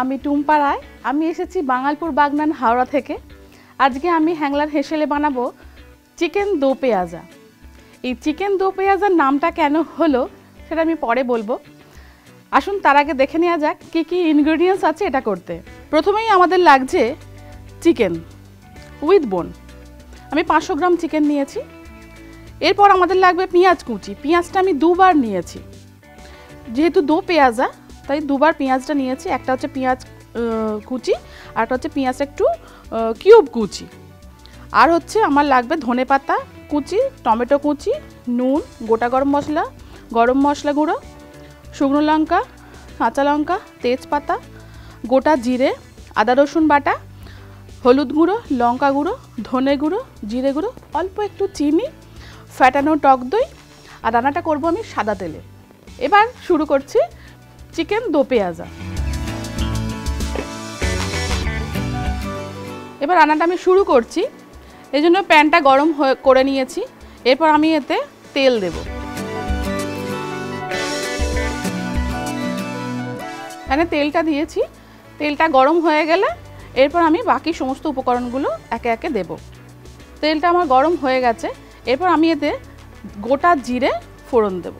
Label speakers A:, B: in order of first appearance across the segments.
A: আমি টুম্পা রায়। আমি এসেছি বাঙালপুর বাগনান হাওড়া থেকে। আজকে আমি হ্যাংলার হেসেলে বানাবো চিকেন দো পেঁয়াজা। এই চিকেন দো পেঁয়াজার নামটা কেন হলো সেটা আমি পরে বলবো। আসুন তার আগে দেখে নেওয়া যাক কী কী ইনগ্রেডিয়েন্টস আছে এটা করতে। প্রথমেই আমাদের লাগছে চিকেন উইথ বোন। আমি 500 গ্রাম চিকেন নিয়েছি। এরপর আমাদের লাগবে পেঁয়াজ কুচি। পেঁয়াজটা আমি দুবার নিয়েছি, যেহেতু দো পেঁয়াজা তাই দুবার পেঁয়াজটা নিয়েছি। একটা হচ্ছে পেঁয়াজ কুচি আর একটা হচ্ছে পেঁয়াজ একটু কিউব কুচি। আর হচ্ছে আমার লাগবে ধনে পাতা কুচি, টমেটো কুচি, নুন, গোটা গরম মশলা গুঁড়ো, শুকনো লঙ্কা, কাঁচা লঙ্কা, তেজপাতা, গোটা জিরে, আদা রসুন বাটা, হলুদ গুঁড়ো, লঙ্কা গুঁড়ো, ধনে গুঁড়ো, জিরে গুঁড়ো, অল্প একটু চিনি, ফ্যাটানো টক দই। আর রান্নাটা করব আমি সাদা তেলে। এবার শুরু করছি চিকেন দো পেঁয়াজা। এবার রান্নাটা আমি শুরু করছি, এই জন্য প্যানটা গরম করে নিয়েছি। এরপর আমি এতে তেল দেব। এখানে তেলটা দিয়েছি। তেলটা গরম হয়ে গেলে এরপর আমি বাকি সমস্ত উপকরণগুলো একে একে দেব। তেলটা আমার গরম হয়ে গেছে। এরপর আমি এতে গোটা জিরে ফোড়ন দেব।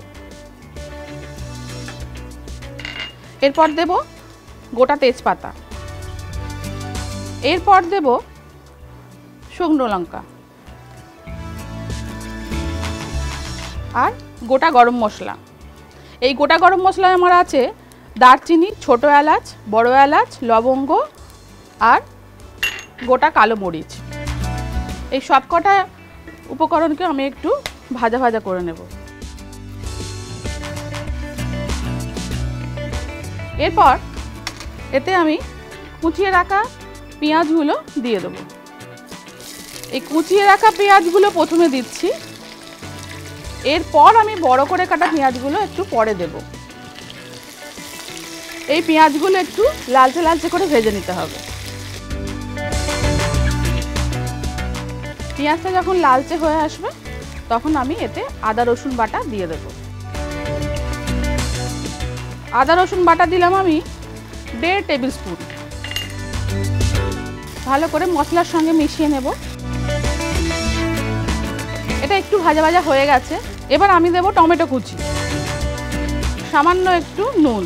A: এরপর দেব গোটা তেজপাতা। এরপর দেব শুকনো লঙ্কা আর গোটা গরম মশলা। এই গোটা গরম মশলায় আমার আছে দারচিনি, ছোট এলাচ, বড় এলাচ, লবঙ্গ আর গোটা কালো মরিচ। এই সবকটা উপকরণকে আমি একটু ভাজা ভাজা করে নেব। এরপর এতে আমি কুচিয়ে রাখা পেঁয়াজগুলো দিয়ে দেবো। এই কুচিয়ে রাখা পেঁয়াজগুলো প্রথমে দিচ্ছি, এরপর আমি বড় করে কাটা পেঁয়াজগুলো একটু পরে দেব। এই পেঁয়াজগুলো একটু লালচে লালচে করে ভেজে নিতে হবে। পেঁয়াজটা যখন লালচে হয়ে আসবে তখন আমি এতে আদা রসুন বাটা দিয়ে দেব। আদা রসুন বাটা দিলাম আমি 1.5 টেবিল স্পুন। ভালো করে মশলার সঙ্গে মিশিয়ে নেব। এটা একটু ভাজা ভাজা হয়ে গেছে। এবার আমি দেব টমেটো কুচি, সামান্য একটু নুন।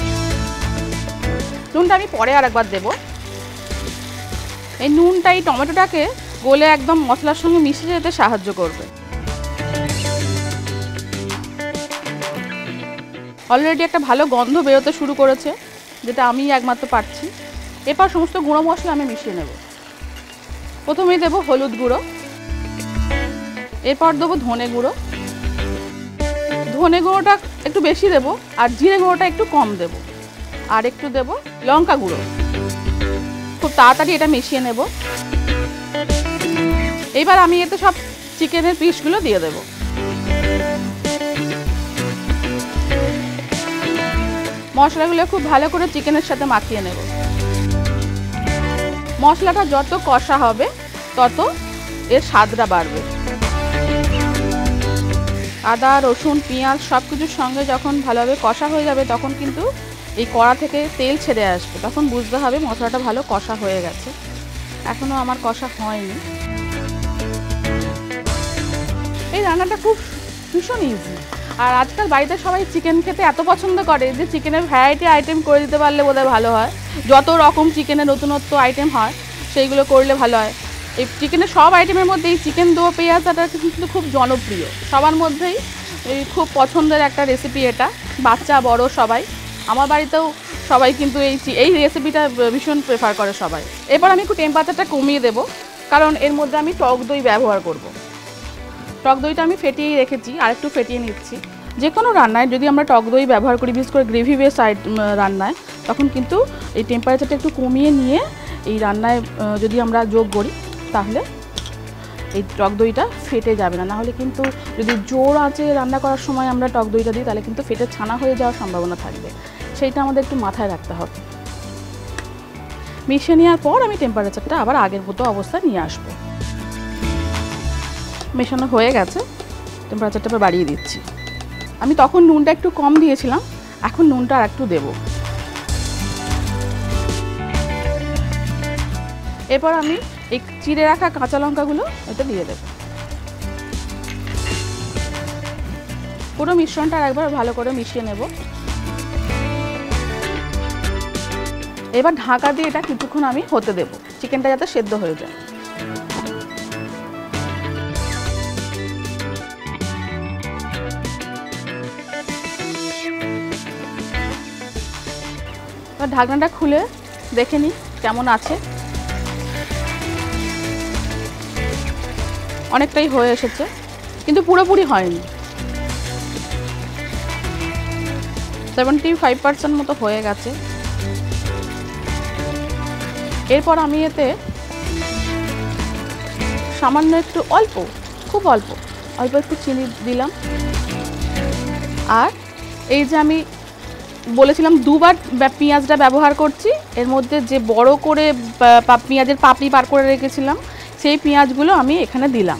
A: নুনটা আমি পরে আরেকবার দেব। এই নুনটা এই টমেটোটাকে গলে একদম মশলার সঙ্গে মিশে যেতে সাহায্য করবে। অলরেডি একটা ভালো গন্ধ বেরোতে শুরু করেছে, যেটা আমি একমাত্র পাচ্ছি। এরপর সমস্ত গুঁড়ো মশলা আমি মিশিয়ে নেব। প্রথমেই দেব হলুদ গুঁড়ো, এরপর দেবো ধনে গুঁড়ো। ধনে গুঁড়োটা একটু বেশি দেব আর জিরে গুঁড়োটা একটু কম দেব। আর একটু দেব লঙ্কা গুঁড়ো। খুব তাড়াতাড়ি এটা মিশিয়ে নেব। এবার আমি এতে সব চিকেনের পিসগুলো দিয়ে দেব। মশলাগুলো খুব ভালো করে চিকেনের সাথে মাখিয়ে নেব। মশলাটা যত কষা হবে তত এর স্বাদটা বাড়বে। আদা রসুন পেঁয়াজ সব কিছুর সঙ্গে যখন ভালোভাবে কষা হয়ে যাবে তখন কিন্তু এই কড়া থেকে তেল ছেড়ে আসবে। তখন বুঝতে হবে মশলাটা ভালো কষা হয়ে গেছে। এখনও আমার কষা হয়নি। এই রান্নাটা খুব ভীষণ ইজি। আর আজকাল বাড়িতে সবাই চিকেন খেতে এত পছন্দ করে যে চিকেনের ভ্যারাইটি আইটেম করে দিতে পারলে বোধহয় ভালো হয়। যত রকম চিকেনের নতুনত্ব আইটেম হয় সেইগুলো করলে ভালো হয়। এই চিকেনের সব আইটেমের মধ্যে এই চিকেন দো পেঁয়াজাটা কিন্তু খুব জনপ্রিয়। সবার মধ্যেই এই খুব পছন্দের একটা রেসিপি এটা, বাচ্চা বড় সবাই। আমার বাড়িতেও সবাই কিন্তু এই রেসিপিটা ভীষণ প্রেফার করে সবাই। এবার আমি একটু টেম্পারেচারটা কমিয়ে দেব, কারণ এর মধ্যে আমি টক দই ব্যবহার করব। টক দইটা আমি ফেটিয়েই রেখেছি, আর একটু ফেটিয়ে নিচ্ছি। যে কোনো রান্নায় যদি আমরা টক দই ব্যবহার করি, বিশেষ করে গ্রেভি বেস রান্নায়, তখন কিন্তু এই টেম্পারেচারটা একটু কমিয়ে নিয়ে এই রান্নায় যদি আমরা যোগ করি তাহলে এই টক দইটা ফেটে যাবে না। নাহলে কিন্তু যদি জোর আঁচে রান্না করার সময় আমরা টক দইটা দিই তাহলে কিন্তু ফেটে ছানা হয়ে যাওয়ার সম্ভাবনা থাকবে। সেইটা আমাদের একটু মাথায় রাখতে হবে। মিশিয়ে নেওয়ার পর আমি টেম্পারেচারটা আবার আগের মতো অবস্থায় নিয়ে আসবো। মেশানো হয়ে গেছে, টেম্পারেচারটা আবার বাড়িয়ে দিচ্ছি। আমি তখন নুনটা একটু কম দিয়েছিলাম, এখন নুনটা আর একটু দেবো। এরপর আমি এই চিড়ে রাখা কাঁচা লঙ্কাগুলো এতে দিয়ে দেব। পুরো মিশ্রণটা একবার ভালো করে মিশিয়ে নেব। এবার ঢাকা দিয়ে এটা কিছুক্ষণ আমি হতে দেব, চিকেনটা যাতে সেদ্ধ হয়ে যায়। ঢাকনাটা খুলে দেখে নিই কেমন আছে। অনেকটাই হয়ে এসেছে, কিন্তু পুরোপুরি হয়নি। 75% মতো হয়ে গেছে। এরপর আমি এতে সামান্য একটু খুব অল্প একটু চিনি দিলাম। আর এই যে আমি বলেছিলাম দুবার পেঁয়াজটা ব্যবহার করছি, এর মধ্যে যে বড় করে পেঁয়াজের পাপড়ি বার করে রেখেছিলাম সেই পেঁয়াজগুলো আমি এখানে দিলাম।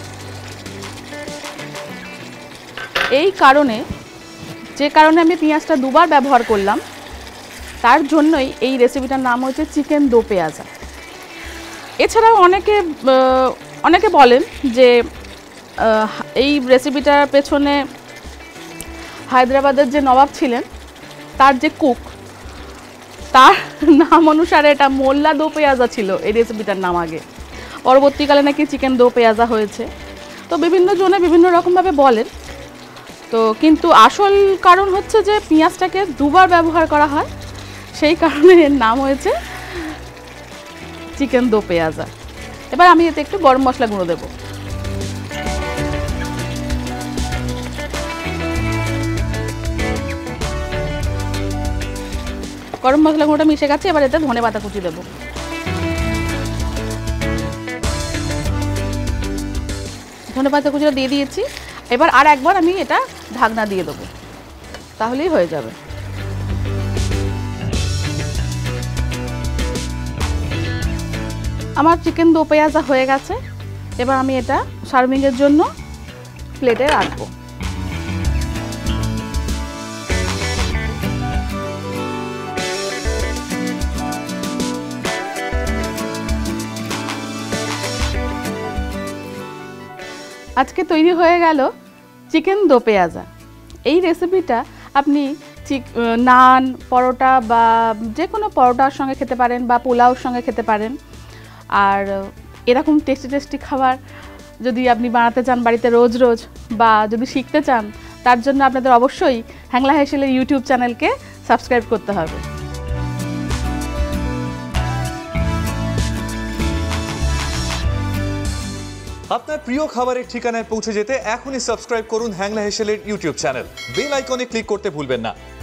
A: এই কারণে, যে কারণে আমি পেঁয়াজটা দুবার ব্যবহার করলাম, তার জন্যই এই রেসিপিটার নাম হচ্ছে চিকেন দো পেঁয়াজা। এছাড়াও অনেকে বলেন যে এই রেসিপিটার পেছনে হায়দ্রাবাদের যে নবাব ছিলেন তার যে কুক, তার নাম অনুসারে এটা মোল্লা দো পেঁয়াজা ছিল এই রেসিপিটার নাম আগে। পরবর্তীকালে নাকি চিকেন দো পেঁয়াজা হয়েছে। তো বিভিন্ন জনে বিভিন্ন রকমভাবে বলেন। তো কিন্তু আসল কারণ হচ্ছে যে পেঁয়াজটাকে দুবার ব্যবহার করা হয়, সেই কারণে এর নাম হয়েছে চিকেন দো পেঁয়াজা। এবার আমি এতে একটু গরম মশলা গুঁড়ো দেব। গরম মশলা গুঁড়োটা মিশে গেছে। এবার এতে ধনেপাতা কুচি দেব। ধনেপাতা কুচিটা দিয়ে দিয়েছি। এবার আর একবার আমি এটা ঢাকনা দিয়ে দেবো, তাহলেই হয়ে যাবে। আমার চিকেন দো পেঁয়াজা হয়ে গেছে। এবার আমি এটা সার্ভিংয়ের জন্য প্লেটে রাখবো। আজকে তৈরি হয়ে গেল চিকেন দো পেঁয়াজা। এই রেসিপিটা আপনি নান, পরোটা বা যে কোনো পরোটার সঙ্গে খেতে পারেন বা পোলাওর সঙ্গে খেতে পারেন। আর এরকম টেস্টি খাবার যদি আপনি বানাতে চান বাড়িতে রোজ রোজ, বা যদি শিখতে চান, তার জন্য আপনাদের অবশ্যই হ্যাংলা হেসেলের ইউটিউব চ্যানেলকে সাবস্ক্রাইব করতে হবে।
B: আপনার প্রিয় খাবারের ঠিকানায় পৌঁছে যেতে এখনই সাবস্ক্রাইব করুন হ্যাংলা হেসেলের ইউটিউব চ্যানেল। বেল আইকনে ক্লিক করতে ভুলবেন না।